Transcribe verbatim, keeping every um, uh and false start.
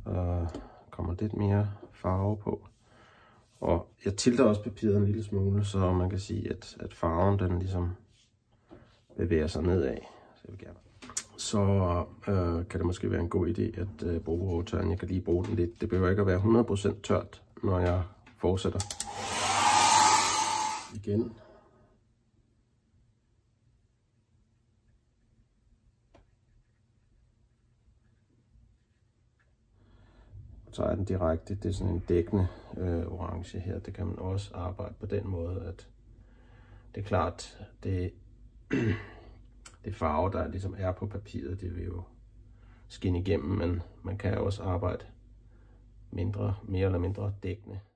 øh, kommer lidt mere farve på. Og jeg tilter også papiret en lille smule, så man kan sige, at, at farven den ligesom bevæger sig nedad. Så, jeg vil gerne. så øh, kan det måske være en god idé at øh, bruge rotoren. Jeg kan lige bruge den lidt. Det behøver ikke at være hundrede procent tørt, når jeg fortsætter. Igen. Så er den direkte, det er sådan en dækkende øh, orange her. Det kan man også arbejde på den måde, at det er klart, det, det farve, der ligesom er på papiret, det vil jo skinne igennem, men man kan også arbejde mindre, mere eller mindre dækkende.